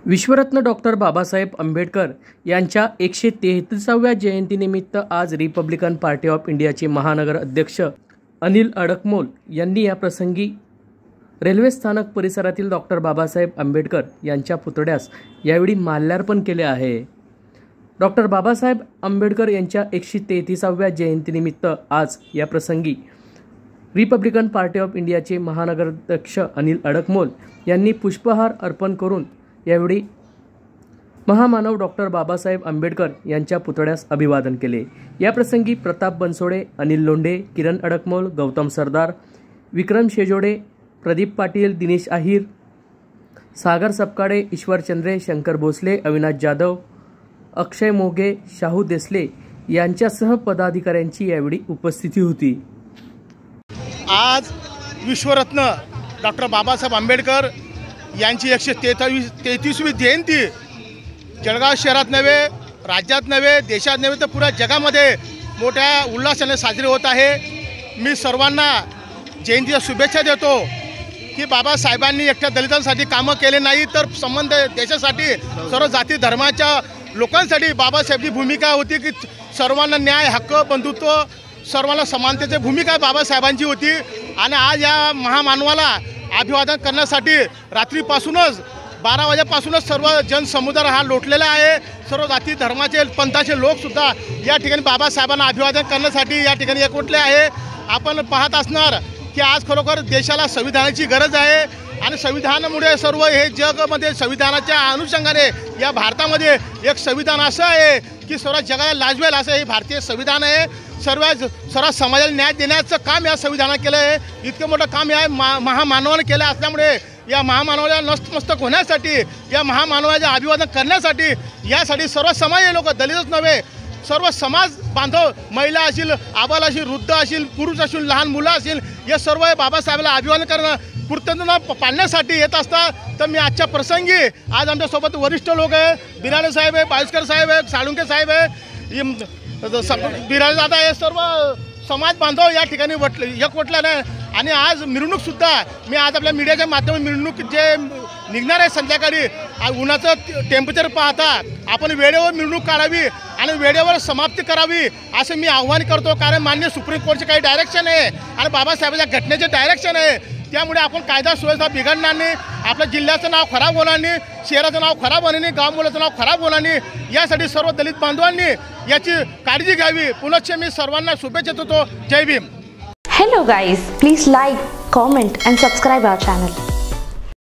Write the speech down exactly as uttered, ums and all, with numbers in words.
विश्वरत्न doctor Babasaheb Ambedkar यांच्या एकशे तेहतीसाव्या जयंतीनिमित्त आज रिपब्लिकन पार्टी ऑफ इंडियाचे महानगर अध्यक्ष अनिल अडकमोल यांनी या प्रसंगी रेल्वे स्थानक परिसरातील डॉक्टर बाबासाहेब आंबेडकर यांच्या पुतळ्यास यावेळी माल्यार्पण केले आहे। डॉक्टर बाबासाहेब आंबेडकर यांच्या एकशे तेहतीसाव्या जयंतीनिमित्त आज या प्रसंगी रिपब्लिकन पार्टी ऑफ इंडियाचे महानगर अध्यक्ष अनिल अडकमोल यांनी पुष्पहार अर्पण करून यावेळी महामानव डॉक्टर बाबासाहेब आंबेडकर यांच्या पुतळ्यास अभिवादन केले। या प्रसंगी प्रताप बनसोडे, अनिल लोंढे, किरण अडकमोल, गौतम सरदार, विक्रम शेजोडे, प्रदीप पाटील, दिनेश आहिर, सागर सपकाळे, ईश्वर चंद्रे, शंकर भोसले, अविनाश जाधव, अक्षय मोगे, शाहू देसले यांच्यासह पदाधिकाऱ्यांची यावेळी उपस्थिती होती। आज विश्वरत्न डॉक्टर बाबासाहेब आंबेडकर यांची एकशे तेहतीस तेहतीसवी जयंती जळगाव शहरात नव्हे, राज्यात नव्हे, देशात नव्हे तर पुऱ्या जगामध्ये मोठ्या उल्हासाने साजरी होत आहे। मी सर्वांना जयंतीच्या शुभेच्छा देतो की बाबासाहेबांनी एकट्या दलितांसाठी कामं केले नाही तर संबंध देशासाठी सर्व जाती धर्माच्या लोकांसाठी बाबासाहेबची भूमिका होती की सर्वांना न्याय, हक्क, बंधुत्व, सर्वांना समानतेची भूमिका बाबासाहेबांची होती। आणि आज या महामानवाला अभिवादन करण्यासाठी रात्रीपासूनच बारा वाजेपासूनच सर्व जनसमुदाय हा लोटलेला आहे। सर्व जाती धर्माचे पंथाचे लोकसुद्धा या ठिकाणी बाबासाहेबांना अभिवादन करण्यासाठी या ठिकाणी एकवटले आहे। आपण पाहत असणार की आज खरोखर देशाला संविधानाची गरज आहे आणि संविधानामुळे सर्व हे जगामध्ये संविधानाच्या अनुषंगाने या भारतामध्ये एक संविधान असं आहे की सर्व जगाला लाजवेल असं हे भारतीय संविधान आहे। सर्व सर्व समाजाला न्याय देण्याचं काम या संविधानानं केलं आहे। इतकं मोठं काम या मा महामानवानं केलं असल्यामुळे या महामानवाला नतमस्तक होण्यासाठी, या महामानवाचं अभिवादन करण्यासाठी यासाठी सर्व समाज लोक, दलितच नव्हे सर्व समाज बांधव, महिला असतील, आबाल असतील, वृद्ध असतील, पुरुष असतील, लहान मुलं असतील, या सर्व बाबासाहेबाला अभिवादन करणं कृतज्ञता पाळण्यासाठी येत असतात। तर मी आजच्या प्रसंगी आज आमच्यासोबत वरिष्ठ लोक आहे, बिराडे साहेब आहे, बाळस्कर साहेब आहे, साळुंके साहेब आहे, बिराडे दादा आहे, सर्व समाज बांधव या ठिकाणी वटले एकवटल्याने आणि आज मिरवणूकसुद्धा मी आज आपल्या मीडियाच्या माध्यमातून मिरवणूक जे निघणार आहे संध्याकाळी उन्हाचं टेम्परेचर पाहता आपण वेळेवर मिरवणूक काढावी आणि वेळेवर समाप्ती करावी असं मी आव्हान करतो। कारण मान्य सुप्रीम कोर्टचे काही डायरेक्शन आहे आणि बाबासाहेबांच्या घटनेचे डायरेक्शन आहे, त्यामुळे आपण कायदा सुव्यवस्था बिघडणार नाही, आपल्या जिल्ह्याचं नाव खराब होणार नाही, शहराचं नाव खराब होणार नाही, गाव मुलाचं नाव खराब होणार नाही। यासाठी सर्व दलित बांधवांनी याची काळजी घ्यावी। पुनश्च मी सर्वांना शुभेच्छा देतो। जय Bhim. Hello guys, please like, comment and subscribe our channel.